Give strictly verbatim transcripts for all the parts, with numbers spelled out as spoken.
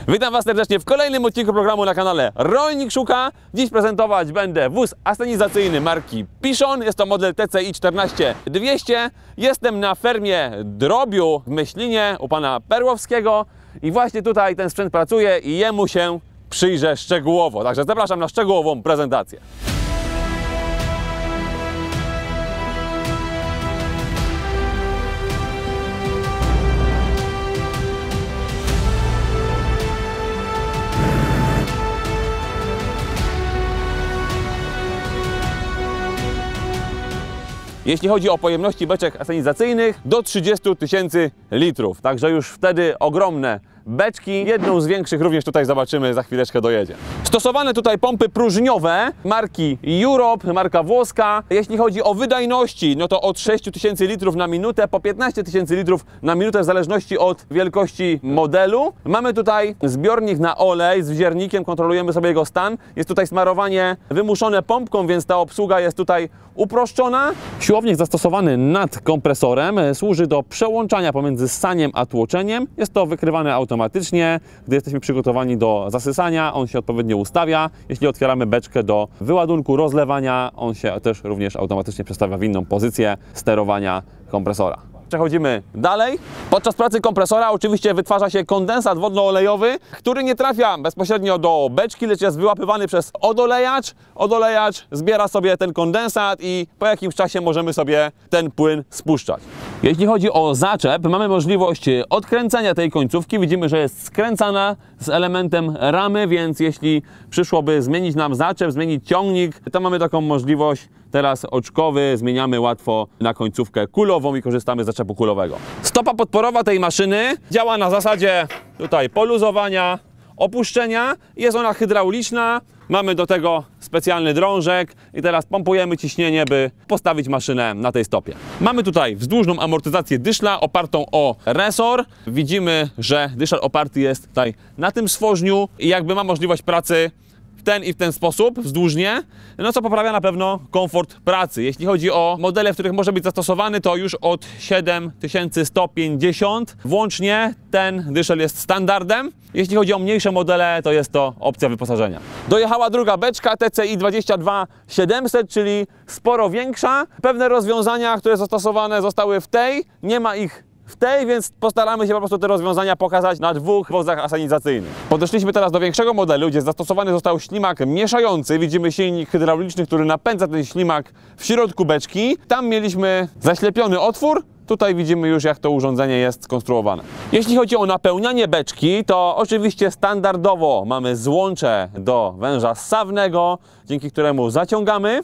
Witam Was serdecznie w kolejnym odcinku programu na kanale Rolnik Szuka. Dziś prezentować będę wóz asenizacyjny marki Pichon. Jest to model T C I czternaście dwieście. Jestem na fermie drobiu w Myślinie u pana Perłowskiego i właśnie tutaj ten sprzęt pracuje i jemu się przyjrzę szczegółowo. Także zapraszam na szczegółową prezentację. Jeśli chodzi o pojemności beczek asenizacyjnych, do trzydziestu tysięcy litrów. Także już wtedy ogromne beczki. Jedną z większych również tutaj zobaczymy, za chwileczkę dojedzie. Stosowane tutaj pompy próżniowe marki Europe, marka włoska. Jeśli chodzi o wydajności, no to od sześciu tysięcy litrów na minutę po piętnaście tysięcy litrów na minutę w zależności od wielkości modelu. Mamy tutaj zbiornik na olej z wziernikiem, kontrolujemy sobie jego stan. Jest tutaj smarowanie wymuszone pompką, więc ta obsługa jest tutaj uproszczona. Siłownik zastosowany nad kompresorem służy do przełączania pomiędzy ssaniem a tłoczeniem. Jest to wykrywane automatycznie. Gdy jesteśmy przygotowani do zasysania, on się odpowiednio ustawia. Jeśli otwieramy beczkę do wyładunku, rozlewania, on się też również automatycznie przestawia w inną pozycję sterowania kompresora. Przechodzimy dalej. Podczas pracy kompresora oczywiście wytwarza się kondensat wodno-olejowy, który nie trafia bezpośrednio do beczki, lecz jest wyłapywany przez odolejacz. Odolejacz zbiera sobie ten kondensat i po jakimś czasie możemy sobie ten płyn spuszczać. Jeśli chodzi o zaczep, mamy możliwość odkręcenia tej końcówki. Widzimy, że jest skręcana z elementem ramy, więc jeśli przyszłoby zmienić nam zaczep, zmienić ciągnik, to mamy taką możliwość. Teraz oczkowy zmieniamy łatwo na końcówkę kulową i korzystamy z zaczepu kulowego. Stopa podporowa tej maszyny działa na zasadzie tutaj poluzowania, opuszczenia. Jest ona hydrauliczna. Mamy do tego specjalny drążek i teraz pompujemy ciśnienie, by postawić maszynę na tej stopie. Mamy tutaj wzdłużną amortyzację dyszla opartą o resor. Widzimy, że dyszl oparty jest tutaj na tym stworzniu i jakby ma możliwość pracy w ten i w ten sposób, wzdłużnie, no co poprawia na pewno komfort pracy. Jeśli chodzi o modele, w których może być zastosowany, to już od siedem tysięcy sto pięćdziesiąt włącznie ten dyszel jest standardem. Jeśli chodzi o mniejsze modele, to jest to opcja wyposażenia. Dojechała druga beczka T C I dwadzieścia dwa siedemset, czyli sporo większa. Pewne rozwiązania, które zastosowane zostały w tej, nie ma ich w tej, więc postaramy się po prostu te rozwiązania pokazać na dwóch wozach asenizacyjnych. Podeszliśmy teraz do większego modelu, gdzie zastosowany został ślimak mieszający. Widzimy silnik hydrauliczny, który napędza ten ślimak w środku beczki. Tam mieliśmy zaślepiony otwór. Tutaj widzimy już, jak to urządzenie jest skonstruowane. Jeśli chodzi o napełnianie beczki, to oczywiście standardowo mamy złącze do węża ssawnego, dzięki któremu zaciągamy,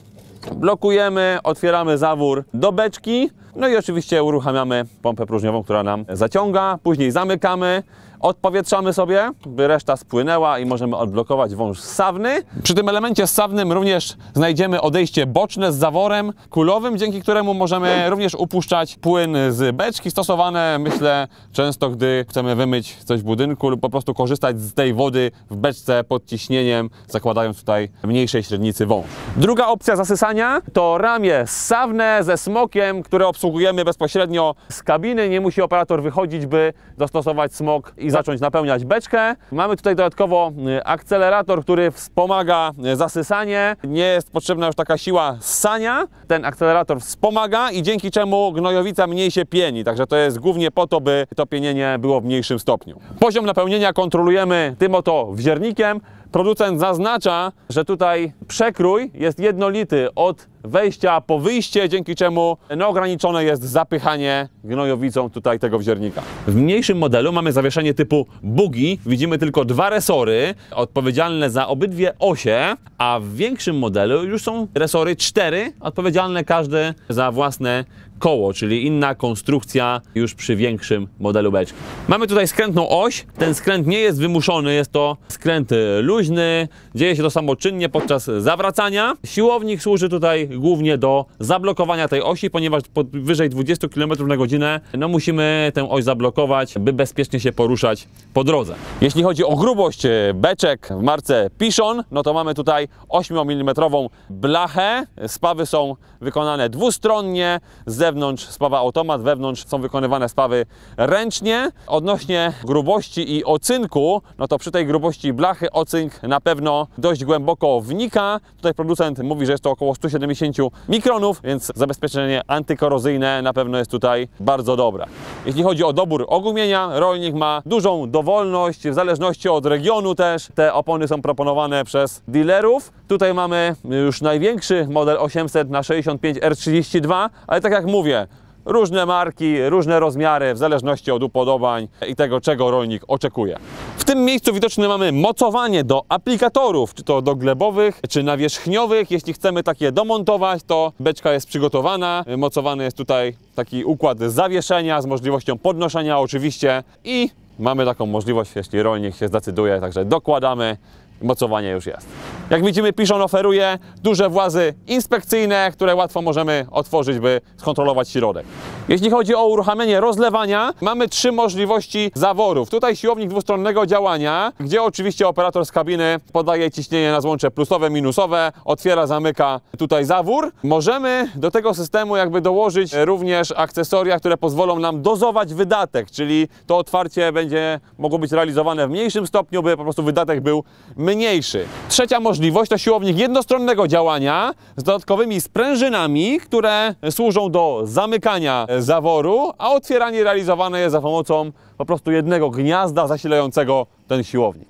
blokujemy, otwieramy zawór do beczki, no i oczywiście uruchamiamy pompę próżniową, która nam zaciąga, później zamykamy, odpowietrzamy sobie, by reszta spłynęła i możemy odblokować wąż ssawny. Przy tym elemencie ssawnym również znajdziemy odejście boczne z zaworem kulowym, dzięki któremu możemy również upuszczać płyn z beczki, stosowane, myślę, często, gdy chcemy wymyć coś w budynku lub po prostu korzystać z tej wody w beczce pod ciśnieniem, zakładając tutaj mniejszej średnicy wąż. Druga opcja zasysania to ramię ssawne ze smokiem, które obsługujemy bezpośrednio z kabiny. Nie musi operator wychodzić, by dostosować smok i zacząć napełniać beczkę. Mamy tutaj dodatkowo akcelerator, który wspomaga zasysanie. Nie jest potrzebna już taka siła ssania. Ten akcelerator wspomaga i dzięki czemu gnojowica mniej się pieni. Także to jest głównie po to, by to pienienie było w mniejszym stopniu. Poziom napełnienia kontrolujemy tym oto wziernikiem. Producent zaznacza, że tutaj przekrój jest jednolity od wejścia po wyjście, dzięki czemu no, ograniczone jest zapychanie gnojowicą tutaj tego wziernika. W mniejszym modelu mamy zawieszenie typu buggy. Widzimy tylko dwa resory odpowiedzialne za obydwie osie, a w większym modelu już są resory cztery, odpowiedzialne każdy za własne koło, czyli inna konstrukcja już przy większym modelu beczki. Mamy tutaj skrętną oś. Ten skręt nie jest wymuszony, jest to skręt luźny. Dzieje się to samoczynnie podczas zawracania. Siłownik służy tutaj głównie do zablokowania tej osi, ponieważ powyżej dwudziestu kilometrów na godzinę no musimy tę oś zablokować, by bezpiecznie się poruszać po drodze. Jeśli chodzi o grubość beczek w marce Pichon, no to mamy tutaj ośmiomilimetrową blachę. Spawy są wykonane dwustronnie, z zewnątrz spawa automat, wewnątrz są wykonywane spawy ręcznie. Odnośnie grubości i ocynku, no to przy tej grubości blachy ocynk na pewno dość głęboko wnika. Tutaj producent mówi, że jest to około sto siedemdziesiąt mikronów, więc zabezpieczenie antykorozyjne na pewno jest tutaj bardzo dobre. Jeśli chodzi o dobór ogumienia, rolnik ma dużą dowolność, w zależności od regionu też. Te opony są proponowane przez dealerów. Tutaj mamy już największy model osiemset na sześćdziesiąt pięć R trzydzieści dwa, ale tak jak mówię, różne marki, różne rozmiary, w zależności od upodobań i tego, czego rolnik oczekuje. W tym miejscu widoczne mamy mocowanie do aplikatorów, czy to do glebowych, czy nawierzchniowych. Jeśli chcemy takie domontować, to beczka jest przygotowana. Mocowany jest tutaj taki układ zawieszenia z możliwością podnoszenia oczywiście i mamy taką możliwość, jeśli rolnik się zdecyduje, także dokładamy. Mocowanie już jest. Jak widzimy, Pichon oferuje duże włazy inspekcyjne, które łatwo możemy otworzyć, by skontrolować środek. Jeśli chodzi o uruchamianie rozlewania, mamy trzy możliwości zaworów. Tutaj siłownik dwustronnego działania, gdzie oczywiście operator z kabiny podaje ciśnienie na złącze plusowe, minusowe, otwiera, zamyka tutaj zawór. Możemy do tego systemu jakby dołożyć również akcesoria, które pozwolą nam dozować wydatek, czyli to otwarcie będzie mogło być realizowane w mniejszym stopniu, by po prostu wydatek był mniejszy. Trzecia możliwość to siłownik jednostronnego działania z dodatkowymi sprężynami, które służą do zamykania zaworu, a otwieranie realizowane jest za pomocą po prostu jednego gniazda zasilającego ten siłownik.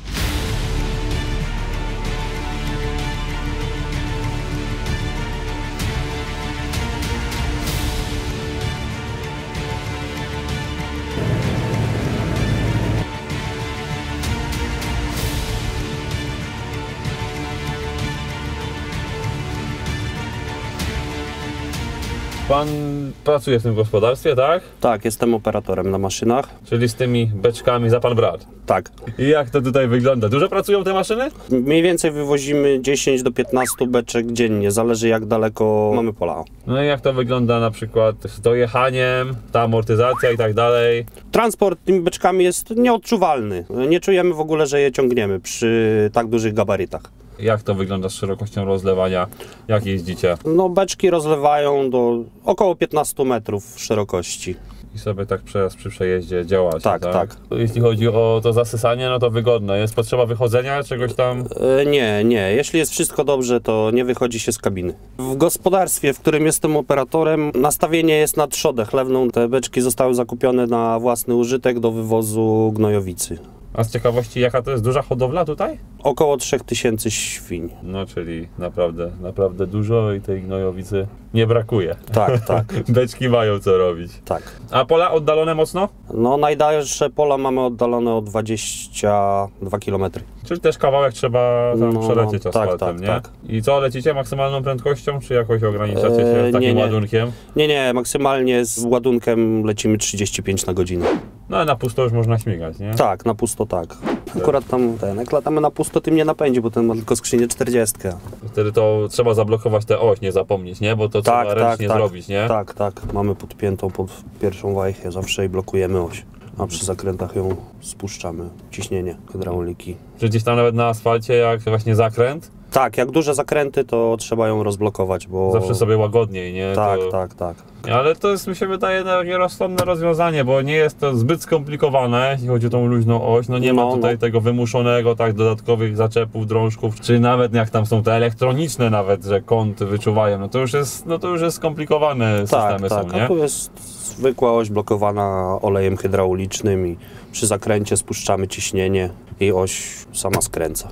Pan pracuje w tym gospodarstwie, tak? Tak, jestem operatorem na maszynach. Czyli z tymi beczkami za pan brat. Tak. I jak to tutaj wygląda? Dużo pracują te maszyny? Mniej więcej wywozimy dziesięć do piętnastu beczek dziennie, zależy jak daleko mamy pola. No i jak to wygląda na przykład z dojechaniem, ta amortyzacja i tak dalej? Transport tymi beczkami jest nieodczuwalny. Nie czujemy w ogóle, że je ciągniemy przy tak dużych gabarytach. Jak to wygląda z szerokością rozlewania? Jak jeździcie? No beczki rozlewają do około piętnastu metrów szerokości. I sobie tak przez, przy przejeździe działacie, tak, tak? tak? Jeśli chodzi o to zasysanie, no to wygodne. Jest potrzeba wychodzenia czegoś tam? E, nie, nie. Jeśli jest wszystko dobrze, to nie wychodzi się z kabiny. W gospodarstwie, w którym jestem operatorem, nastawienie jest na trzodę chlewną. Te beczki zostały zakupione na własny użytek do wywozu gnojowicy. A z ciekawości, jaka to jest duża hodowla tutaj? Około trzech tysięcy świń. No, czyli naprawdę, naprawdę dużo i tej gnojowicy nie brakuje. Tak, tak. Beczki mają co robić. Tak. A pola oddalone mocno? No najdalsze pola mamy oddalone o dwadzieścia dwa kilometry. Czyli też kawałek trzeba tam No, przelecieć no, tak, asfaltem, tak, nie? tak. I co, lecicie maksymalną prędkością, czy jakoś ograniczacie się Eee, z takim nie, nie. ładunkiem? Nie, nie, maksymalnie z ładunkiem lecimy trzydzieści pięć na godzinę. No ale na pusto już można śmigać, nie? Tak, na pusto tak. Akurat tam ten, jak latamy na pusto, tym nie napędzi, bo ten ma tylko skrzynię czterdzieści. Wtedy to trzeba zablokować tę oś, nie zapomnieć, nie? Bo to Tak, trzeba tak, ręcznie tak, zrobić, nie? Tak, tak. Mamy podpiętą pod pierwszą wajchę zawsze i blokujemy oś. A przy zakrętach ją spuszczamy. Ciśnienie hydrauliki. Czy gdzieś tam nawet na asfalcie, jak właśnie zakręt, Tak, jak duże zakręty, to trzeba ją rozblokować, bo... zawsze sobie łagodniej, nie? Tak, to... tak, tak. Ale to jest, mi się wydaje, takie rozsądne rozwiązanie, bo nie jest to zbyt skomplikowane, jeśli chodzi o tą luźną oś. No nie No, ma tutaj no. tego wymuszonego, tak, dodatkowych zaczepów, drążków, czy nawet jak tam są te elektroniczne nawet, że kąt wyczuwają, no to już jest, no to już jest skomplikowane systemy Tak, tak. są, nie? A tu jest zwykła oś blokowana olejem hydraulicznym i przy zakręcie spuszczamy ciśnienie i oś sama skręca.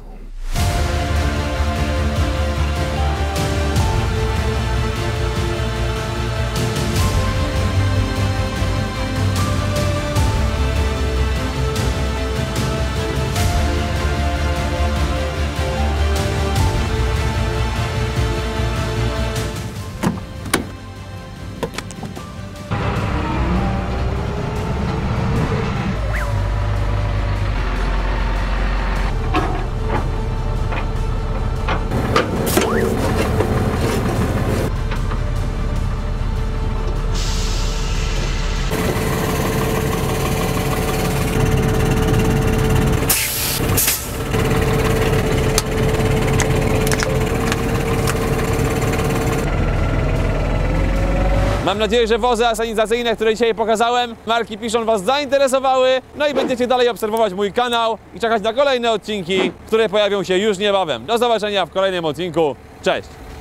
Mam nadzieję, że wozy asenizacyjne, które dzisiaj pokazałem, marki Piszon Was zainteresowały, no i będziecie dalej obserwować mój kanał i czekać na kolejne odcinki, które pojawią się już niebawem. Do zobaczenia w kolejnym odcinku. Cześć!